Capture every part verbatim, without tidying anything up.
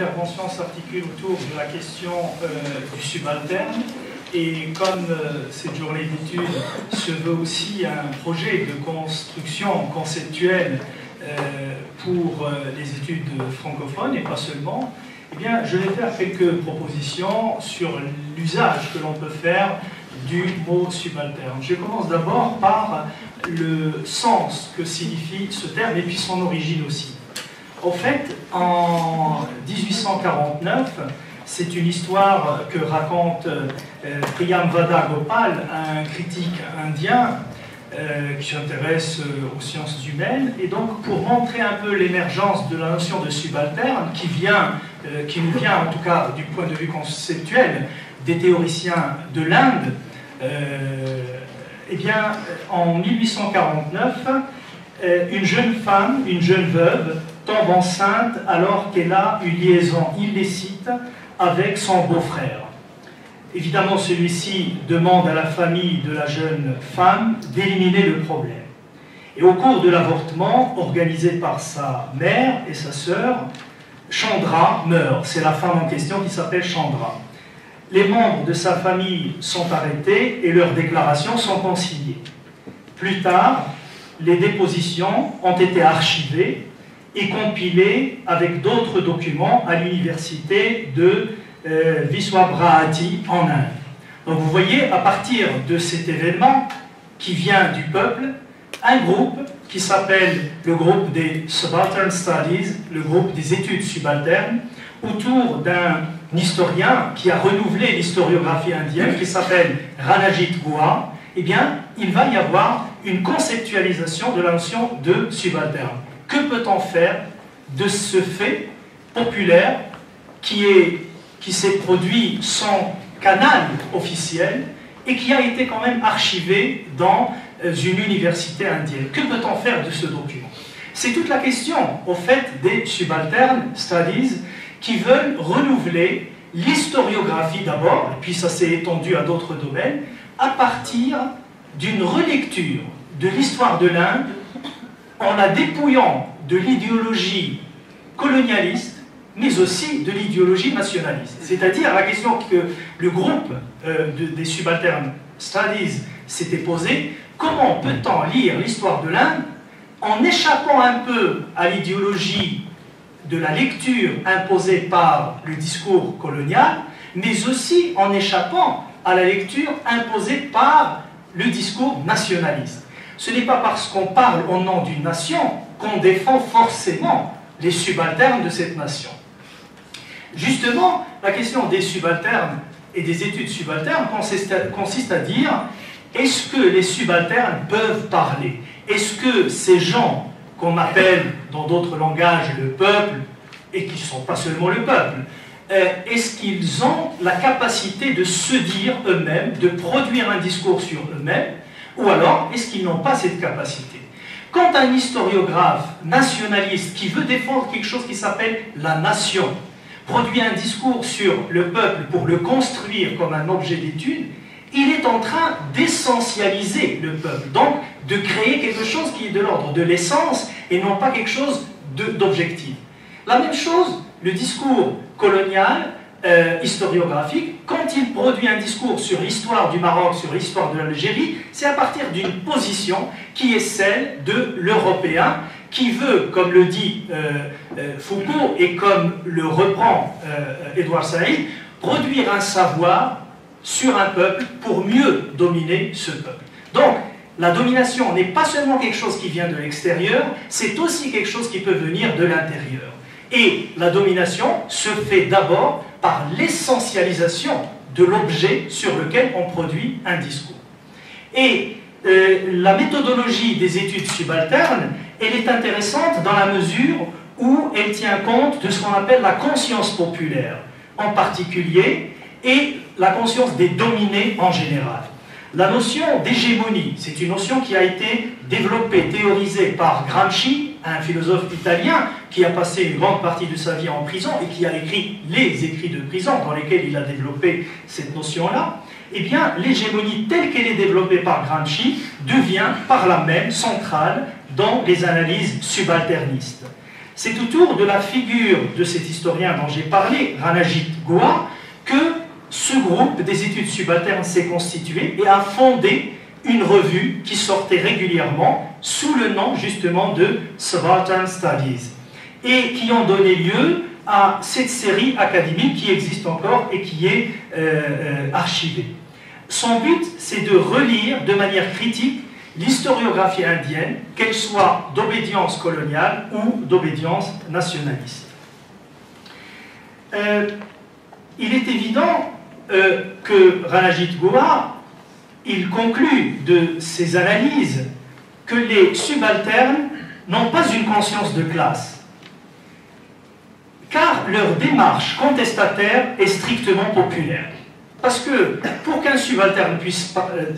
intervention s'articule autour de la question euh, du subalterne. Et comme euh, cette journée d'études se veut aussi un projet de construction conceptuelle euh, pour euh, les études francophones et pas seulement, eh bien, je vais faire quelques propositions sur l'usage que l'on peut faire du mot subalterne. Je commence d'abord par le sens que signifie ce terme et puis son origine aussi. Au fait, en mille huit cent quarante-neuf, c'est une histoire que raconte euh, Priyamvada Gopal, un critique indien euh, qui s'intéresse euh, aux sciences humaines. Et donc, pour montrer un peu l'émergence de la notion de subalterne, qui, vient, euh, qui nous vient, en tout cas du point de vue conceptuel, des théoriciens de l'Inde, euh, eh bien, en mille huit cent quarante-neuf, euh, une jeune femme, une jeune veuve, tombe enceinte alors qu'elle a une liaison illicite avec son beau-frère. Évidemment, celui-ci demande à la famille de la jeune femme d'éliminer le problème. Et au cours de l'avortement, organisé par sa mère et sa sœur, Chandra meurt. C'est la femme en question qui s'appelle Chandra. Les membres de sa famille sont arrêtés et leurs déclarations sont consignées. Plus tard, les dépositions ont été archivées et compilé avec d'autres documents à l'université de euh, Viswabharati en Inde. Donc vous voyez, à partir de cet événement qui vient du peuple, un groupe qui s'appelle le groupe des Subaltern Studies, le groupe des études subalternes, autour d'un historien qui a renouvelé l'historiographie indienne, qui s'appelle Ranajit Guha, eh bien, il va y avoir une conceptualisation de la notion de subalterne. Que peut-on faire de ce fait populaire qui est, qui s'est produit sans canal officiel et qui a été quand même archivé dans une université indienne? Que peut-on faire de ce document? C'est toute la question, au fait, des subaltern studies qui veulent renouveler l'historiographie d'abord, et puis ça s'est étendu à d'autres domaines, à partir d'une relecture de l'histoire de l'Inde en la dépouillant de l'idéologie colonialiste, mais aussi de l'idéologie nationaliste. C'est-à-dire la question que le groupe euh, de, des Subaltern Studies s'était posée: comment peut-on lire l'histoire de l'Inde en échappant un peu à l'idéologie de la lecture imposée par le discours colonial, mais aussi en échappant à la lecture imposée par le discours nationaliste? Ce n'est pas parce qu'on parle au nom d'une nation qu'on défend forcément les subalternes de cette nation. Justement, la question des subalternes et des études subalternes consiste à, consiste à dire: est-ce que les subalternes peuvent parler? Est-ce que ces gens qu'on appelle dans d'autres langages le peuple, et qui ne sont pas seulement le peuple, euh, est-ce qu'ils ont la capacité de se dire eux-mêmes, de produire un discours sur eux-mêmes? Ou alors, est-ce qu'ils n'ont pas cette capacité? Quand un historiographe nationaliste qui veut défendre quelque chose qui s'appelle la nation produit un discours sur le peuple pour le construire comme un objet d'étude, il est en train d'essentialiser le peuple, donc de créer quelque chose qui est de l'ordre de l'essence et non pas quelque chose d'objectif. La même chose, le discours colonial, Euh, historiographique, quand il produit un discours sur l'histoire du Maroc, sur l'histoire de l'Algérie, c'est à partir d'une position qui est celle de l'Européen, qui veut, comme le dit euh, euh, Foucault et comme le reprend euh, Edouard Said, produire un savoir sur un peuple pour mieux dominer ce peuple. Donc, la domination n'est pas seulement quelque chose qui vient de l'extérieur, c'est aussi quelque chose qui peut venir de l'intérieur. Et la domination se fait d'abord par l'essentialisation de l'objet sur lequel on produit un discours. Et euh, la méthodologie des études subalternes, elle est intéressante dans la mesure où elle tient compte de ce qu'on appelle la conscience populaire, en particulier, et la conscience des dominés en général. La notion d'hégémonie, c'est une notion qui a été développée, théorisée par Gramsci, un philosophe italien qui a passé une grande partie de sa vie en prison et qui a écrit les écrits de prison dans lesquels il a développé cette notion-là. Eh bien, l'hégémonie telle qu'elle est développée par Gramsci devient par là même centrale dans les analyses subalternistes. C'est autour de la figure de cet historien dont j'ai parlé, Ranajit Guha, que ce groupe des études subalternes s'est constitué et a fondé une revue qui sortait régulièrement sous le nom justement de Subaltern Studies et qui ont donné lieu à cette série académique qui existe encore et qui est euh, euh, archivée. Son but, c'est de relire de manière critique l'historiographie indienne, qu'elle soit d'obédience coloniale ou d'obédience nationaliste. Euh, il est évident euh, que Ranajit Guha, il conclut de ses analyses que les subalternes n'ont pas une conscience de classe, car leur démarche contestataire est strictement populaire. Parce que pour qu'un subalterne puisse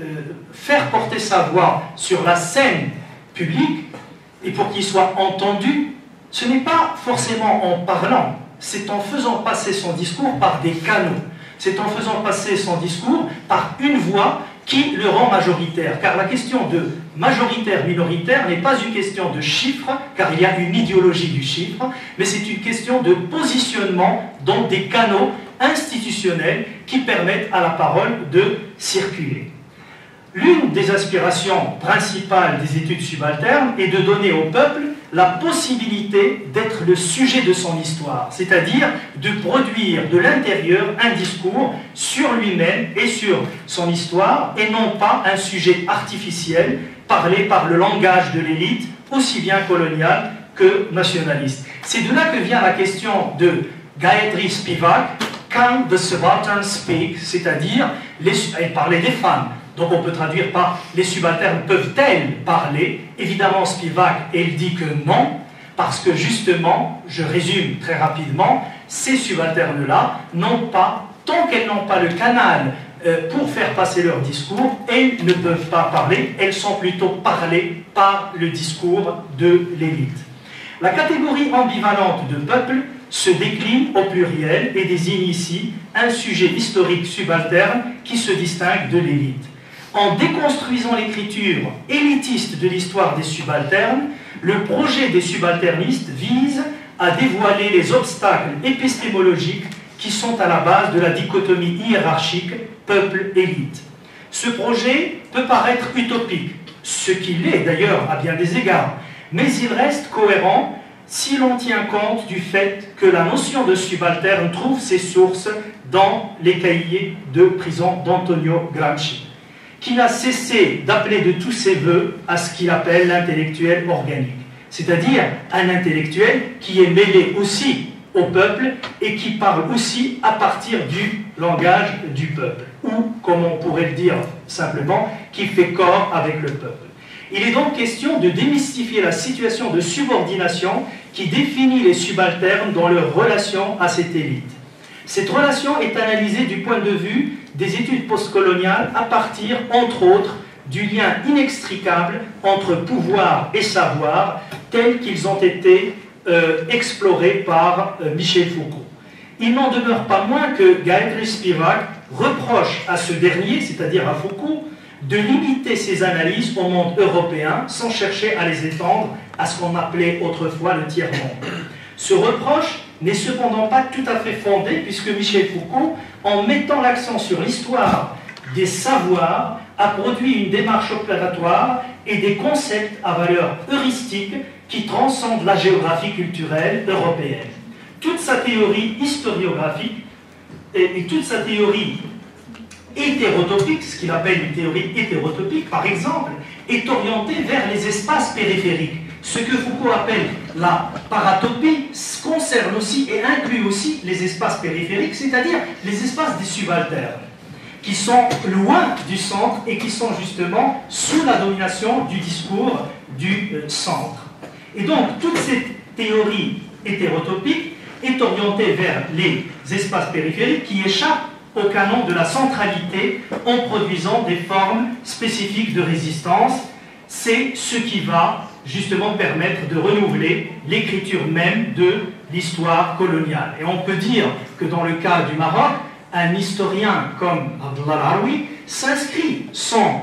faire porter sa voix sur la scène publique, et pour qu'il soit entendu, ce n'est pas forcément en parlant, c'est en faisant passer son discours par des canaux, c'est en faisant passer son discours par une voix qui le rend majoritaire. Car la question de majoritaire-minoritaire n'est pas une question de chiffres, car il y a une idéologie du chiffre, mais c'est une question de positionnement dans des canaux institutionnels qui permettent à la parole de circuler. L'une des aspirations principales des études subalternes est de donner au peuple la possibilité d'être le sujet de son histoire, c'est-à-dire de produire de l'intérieur un discours sur lui-même et sur son histoire, et non pas un sujet artificiel parlé par le langage de l'élite, aussi bien coloniale que nationaliste. C'est de là que vient la question de Gayatri Spivak, Can the Subaltern Speak, c'est-à-dire, elle parlait des femmes. Donc on peut traduire par « les subalternes peuvent-elles parler ?» Évidemment, Spivak, elle dit que non, parce que justement, je résume très rapidement, ces subalternes-là n'ont pas, tant qu'elles n'ont pas le canal euh, pour faire passer leur discours, elles ne peuvent pas parler, elles sont plutôt parlées par le discours de l'élite. La catégorie ambivalente de peuple se décline au pluriel et désigne ici un sujet historique subalterne qui se distingue de l'élite. En déconstruisant l'écriture élitiste de l'histoire des subalternes, le projet des subalternistes vise à dévoiler les obstacles épistémologiques qui sont à la base de la dichotomie hiérarchique peuple-élite. Ce projet peut paraître utopique, ce qu'il est d'ailleurs à bien des égards, mais il reste cohérent si l'on tient compte du fait que la notion de subalterne trouve ses sources dans les cahiers de prison d'Antonio Gramsci, qui n'a cessé d'appeler de tous ses voeux à ce qu'il appelle l'intellectuel organique, c'est-à-dire un intellectuel qui est mêlé aussi au peuple et qui parle aussi à partir du langage du peuple, ou, comme on pourrait le dire simplement, qui fait corps avec le peuple. Il est donc question de démystifier la situation de subordination qui définit les subalternes dans leur relation à cette élite. Cette relation est analysée du point de vue des études postcoloniales à partir, entre autres, du lien inextricable entre pouvoir et savoir tels qu'ils ont été euh, explorés par euh, Michel Foucault. Il n'en demeure pas moins que Gayatri Spivak reproche à ce dernier, c'est-à-dire à Foucault, de limiter ses analyses au monde européen sans chercher à les étendre à ce qu'on appelait autrefois le tiers-monde. Ce reproche n'est cependant pas tout à fait fondé puisque Michel Foucault, en mettant l'accent sur l'histoire des savoirs, a produit une démarche opératoire et des concepts à valeur heuristique qui transcendent la géographie culturelle européenne. Toute sa théorie historiographique et, et toute sa théorie hétérotopique, ce qu'il appelle une théorie hétérotopique, par exemple, est orientée vers les espaces périphériques. Ce que Foucault appelle la paratopie concerne aussi et inclut aussi les espaces périphériques, c'est-à-dire les espaces des subalternes, qui sont loin du centre et qui sont justement sous la domination du discours du euh, centre. Et donc, toute cette théorie hétérotopique est orientée vers les espaces périphériques qui échappent au canon de la centralité en produisant des formes spécifiques de résistance. C'est ce qui va justement permettre de renouveler l'écriture même de l'histoire coloniale. Et on peut dire que dans le cas du Maroc, un historien comme Abdullah al-Arawi s'inscrit sans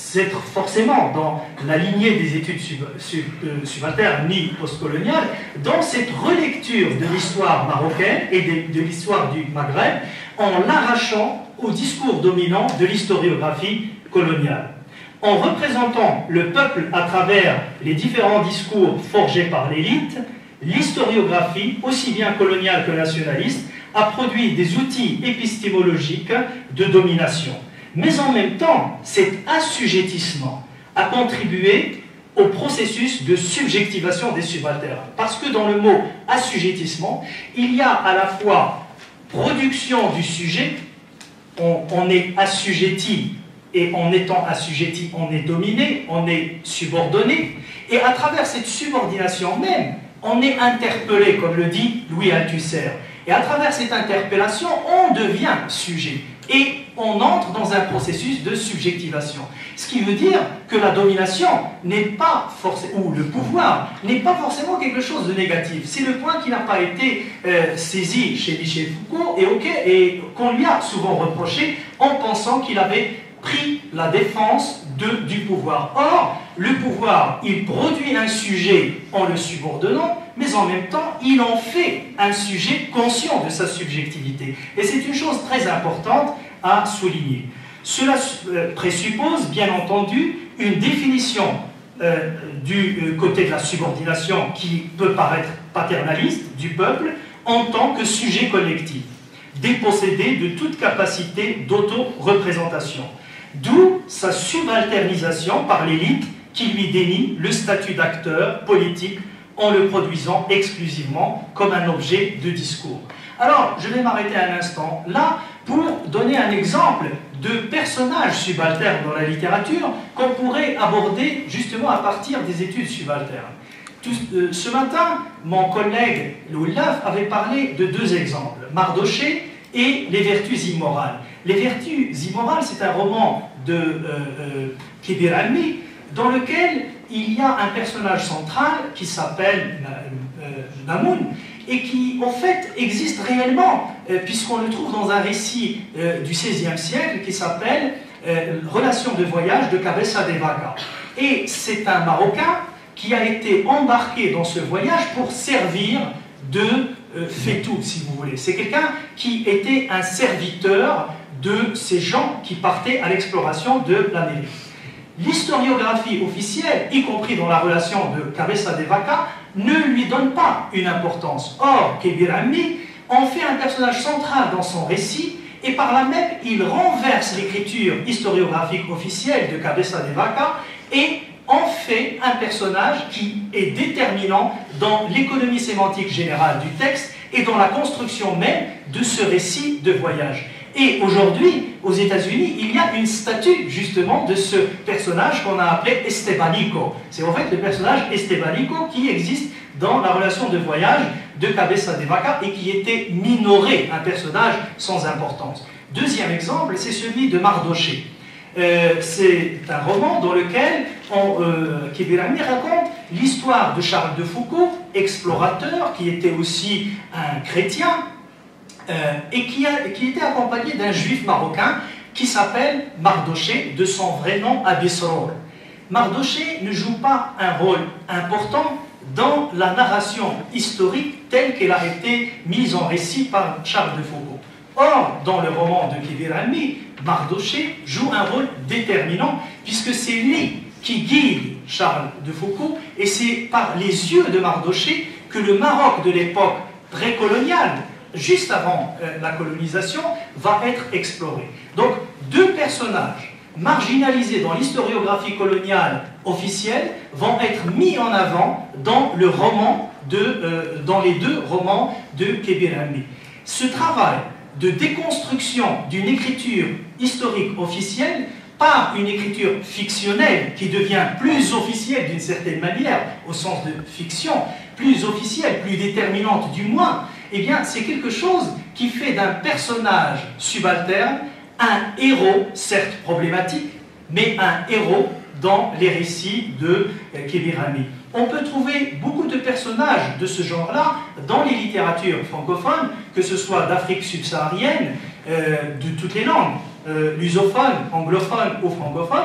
être forcément dans la lignée des études sub, sub, euh, subalternes ni postcoloniales, dans cette relecture de l'histoire marocaine et de, de l'histoire du Maghreb, en l'arrachant au discours dominant de l'historiographie coloniale. En représentant le peuple à travers les différents discours forgés par l'élite, l'historiographie, aussi bien coloniale que nationaliste, a produit des outils épistémologiques de domination. Mais en même temps, cet assujettissement a contribué au processus de subjectivation des subalternes. Parce que dans le mot assujettissement, il y a à la fois production du sujet, on, on est assujetti, et en étant assujetti, on est dominé, on est subordonné, et à travers cette subordination même, on est interpellé, comme le dit Louis Althusser. Et à travers cette interpellation, on devient sujet. Et on entre dans un processus de subjectivation. Ce qui veut dire que la domination n'est pas forcément, ou le pouvoir, n'est pas forcément quelque chose de négatif. C'est le point qui n'a pas été euh, saisi chez Michel Foucault et, okay, et qu'on lui a souvent reproché en pensant qu'il avait pris la défense de, du pouvoir. Or, le pouvoir, il produit un sujet en le subordonnant, mais en même temps, il en fait un sujet conscient de sa subjectivité. Et c'est une chose très importante à souligner. Cela présuppose, bien entendu, une définition euh, du côté de la subordination qui peut paraître paternaliste du peuple en tant que sujet collectif, dépossédé de toute capacité d'auto-représentation. D'où sa subalternisation par l'élite qui lui dénie le statut d'acteur politique en le produisant exclusivement comme un objet de discours. Alors, je vais m'arrêter un instant là pour donner un exemple de personnage subalterne dans la littérature qu'on pourrait aborder justement à partir des études subalternes. Tout, euh, ce matin, mon collègue Louis Laf avait parlé de deux exemples, Mardochée et Les Vertus immorales. Les Vertus immorales, c'est un roman de euh, euh, Kébir Almi, dans lequel il y a un personnage central qui s'appelle euh, Namoun et qui, en fait, existe réellement, euh, puisqu'on le trouve dans un récit euh, du seizième siècle qui s'appelle euh, « Relation de voyage de Cabeza de Vaca ». Et c'est un Marocain qui a été embarqué dans ce voyage pour servir de euh, fétou, si vous voulez. C'est quelqu'un qui était un serviteur de ces gens qui partaient à l'exploration de l'Amérique. L'historiographie officielle, y compris dans la relation de Cabeza de Vaca, ne lui donne pas une importance. Or, Kébir Almi en fait un personnage central dans son récit et par là même, il renverse l'écriture historiographique officielle de Cabeza de Vaca et en fait un personnage qui est déterminant dans l'économie sémantique générale du texte et dans la construction même de ce récit de voyage. Et aujourd'hui, aux États-Unis, il y a une statue justement de ce personnage qu'on a appelé Estebanico. C'est en fait le personnage Estebanico qui existe dans la relation de voyage de Cabeza de Vaca et qui était minoré, un personnage sans importance. Deuxième exemple, c'est celui de Mardochée. Euh, c'est un roman dans lequel euh, Kébir Almi raconte l'histoire de Charles de Foucault, explorateur, qui était aussi un chrétien, Euh, et qui, a, qui était accompagné d'un juif marocain qui s'appelle Mardochée, de son vrai nom Abisror. Mardochée ne joue pas un rôle important dans la narration historique telle qu'elle a été mise en récit par Charles de Foucault. Or, dans le roman de Kébir Almi, Mardochée joue un rôle déterminant puisque c'est lui qui guide Charles de Foucault et c'est par les yeux de Mardochée que le Maroc de l'époque précoloniale, juste avant euh, la colonisation, va être exploré. Donc, deux personnages marginalisés dans l'historiographie coloniale officielle vont être mis en avant dans, le roman de, euh, dans les deux romans de Kébir Almi. Ce travail de déconstruction d'une écriture historique officielle par une écriture fictionnelle qui devient plus officielle d'une certaine manière, au sens de fiction, plus officielle, plus déterminante du moins, eh bien, c'est quelque chose qui fait d'un personnage subalterne un héros, certes problématique, mais un héros dans les récits de Kébir Almi. On peut trouver beaucoup de personnages de ce genre-là dans les littératures francophones, que ce soit d'Afrique subsaharienne, euh, de toutes les langues, euh, lusophones, anglophones ou francophones,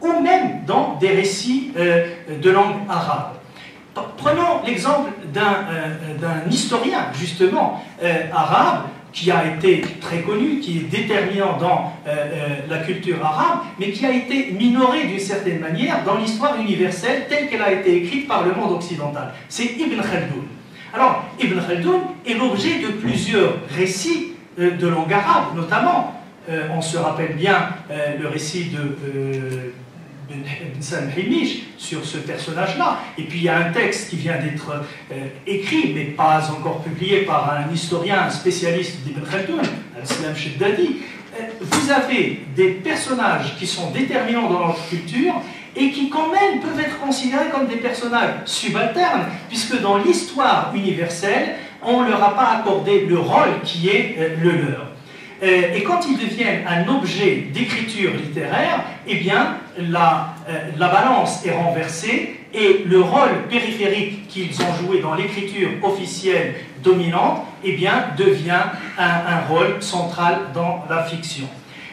ou même dans des récits euh, de langue arabe. Prenons l'exemple d'un euh, d'un historien, justement, euh, arabe, qui a été très connu, qui est déterminant dans euh, euh, la culture arabe, mais qui a été minoré d'une certaine manière dans l'histoire universelle telle qu'elle a été écrite par le monde occidental. C'est Ibn Khaldoun. Alors, Ibn Khaldoun est l'objet de plusieurs récits euh, de langue arabe, notamment, euh, on se rappelle bien euh, le récit de euh, Ben Salm-Himish sur ce personnage-là, et puis il y a un texte qui vient d'être euh, écrit, mais pas encore publié par un historien, un spécialiste d'Ibn Khaldoun, Al-Islam Sheddadi. Euh, vous avez des personnages qui sont déterminants dans notre culture, et qui quand même peuvent être considérés comme des personnages subalternes, puisque dans l'histoire universelle, on ne leur a pas accordé le rôle qui est euh, le leur. Et quand ils deviennent un objet d'écriture littéraire, eh bien, la, euh, la balance est renversée et le rôle périphérique qu'ils ont joué dans l'écriture officielle dominante, eh bien, devient un, un rôle central dans la fiction.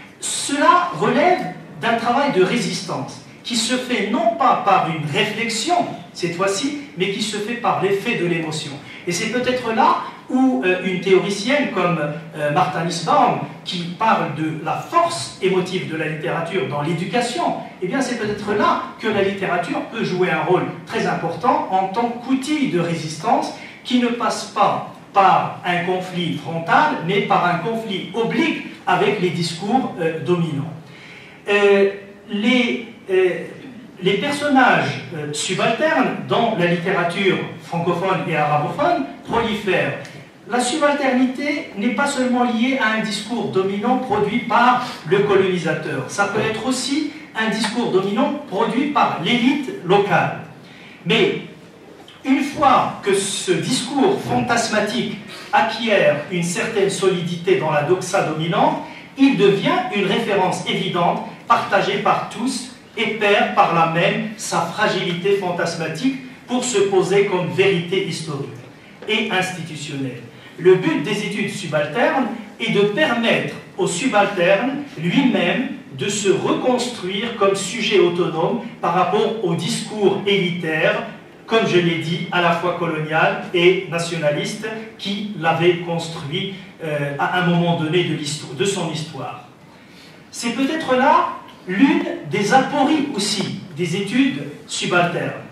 Cela relève d'un travail de résistance qui se fait non pas par une réflexion, cette fois-ci, mais qui se fait par l'effet de l'émotion. Et c'est peut-être là où euh, une théoricienne comme euh, Martha Nussbaum, qui parle de la force émotive de la littérature dans l'éducation, eh bien c'est peut-être là que la littérature peut jouer un rôle très important en tant qu'outil de résistance qui ne passe pas par un conflit frontal, mais par un conflit oblique avec les discours euh, dominants. Euh, les, euh, les personnages euh, subalternes dans la littérature francophone et arabophone prolifèrent. La subalternité n'est pas seulement liée à un discours dominant produit par le colonisateur. Ça peut être aussi un discours dominant produit par l'élite locale. Mais une fois que ce discours fantasmatique acquiert une certaine solidité dans la doxa dominante, il devient une référence évidente, partagée par tous, et perd par là même sa fragilité fantasmatique pour se poser comme vérité historique et institutionnelle. Le but des études subalternes est de permettre au subalterne lui-même de se reconstruire comme sujet autonome par rapport au discours élitaire, comme je l'ai dit, à la fois colonial et nationaliste, qui l'avait construit euh, à un moment donné de, de son histoire. C'est peut-être là l'une des apories aussi des études subalternes.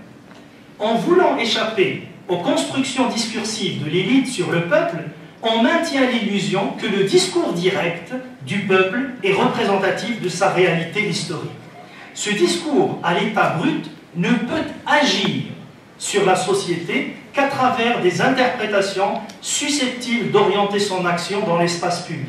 En voulant échapper aux constructions discursives de l'élite sur le peuple, on maintient l'illusion que le discours direct du peuple est représentatif de sa réalité historique. Ce discours à l'état brut ne peut agir sur la société qu'à travers des interprétations susceptibles d'orienter son action dans l'espace public.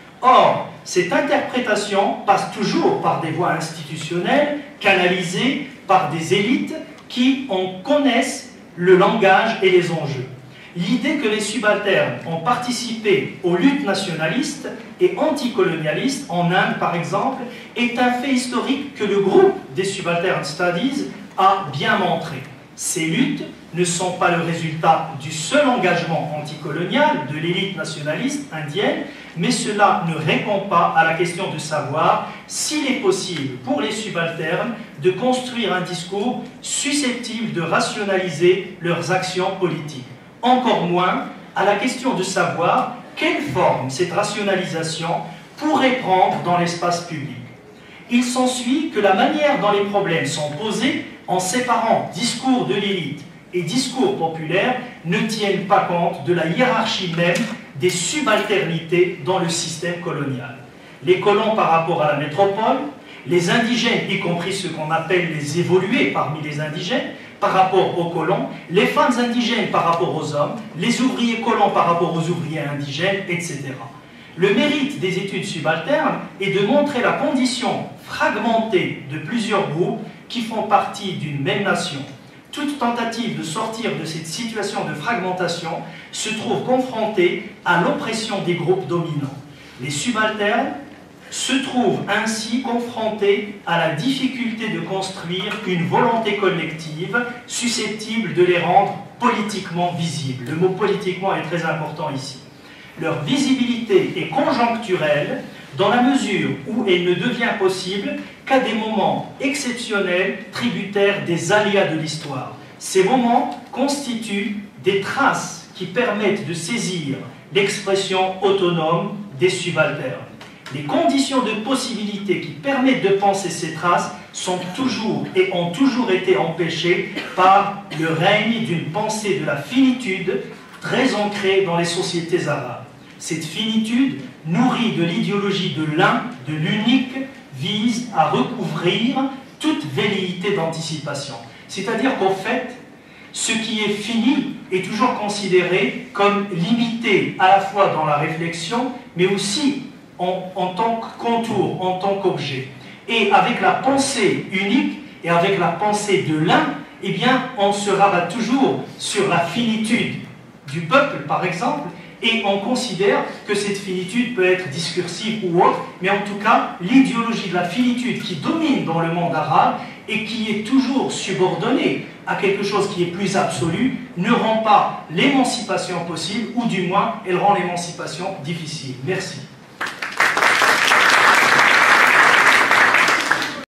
Or, cette interprétation passe toujours par des voies institutionnelles, canalisées par des élites qui en connaissent le langage et les enjeux. L'idée que les subalternes ont participé aux luttes nationalistes et anticolonialistes en Inde, par exemple, est un fait historique que le groupe des Subaltern Studies a bien montré. Ces luttes ne sont pas le résultat du seul engagement anticolonial de l'élite nationaliste indienne, mais cela ne répond pas à la question de savoir s'il est possible pour les subalternes de construire un discours susceptible de rationaliser leurs actions politiques. Encore moins à la question de savoir quelle forme cette rationalisation pourrait prendre dans l'espace public. Il s'ensuit que la manière dont les problèmes sont posés en séparant discours de l'élite et discours populaire ne tiennent pas compte de la hiérarchie même des subalternités dans le système colonial. Les colons par rapport à la métropole, les indigènes, y compris ceux qu'on appelle les évolués parmi les indigènes, par rapport aux colons, les femmes indigènes par rapport aux hommes, les ouvriers colons par rapport aux ouvriers indigènes, et cetera. Le mérite des études subalternes est de montrer la condition fragmentée de plusieurs groupes qui font partie d'une même nation. Toute tentative de sortir de cette situation de fragmentation se trouve confrontée à l'oppression des groupes dominants. Les subalternes se trouvent ainsi confrontés à la difficulté de construire une volonté collective susceptible de les rendre politiquement visibles. Le mot politiquement est très important ici. Leur visibilité est conjoncturelle dans la mesure où elle ne devient possible qu'à des moments exceptionnels, tributaires des aléas de l'histoire. Ces moments constituent des traces qui permettent de saisir l'expression autonome des subalternes. Les conditions de possibilité qui permettent de penser ces traces sont toujours et ont toujours été empêchées par le règne d'une pensée de la finitude très ancrée dans les sociétés arabes. Cette finitude, nourrie de l'idéologie de l'un, de l'unique, vise à recouvrir toute velléité d'anticipation. C'est-à-dire qu'en fait, ce qui est fini est toujours considéré comme limité à la fois dans la réflexion, mais aussi en, en tant que contour, en tant qu'objet. Et avec la pensée unique et avec la pensée de l'un, eh bien, on se rabat toujours sur la finitude du peuple, par exemple, et on considère que cette finitude peut être discursive ou autre, mais en tout cas, l'idéologie de la finitude qui domine dans le monde arabe et qui est toujours subordonnée à quelque chose qui est plus absolu, ne rend pas l'émancipation possible, ou du moins, elle rend l'émancipation difficile. Merci.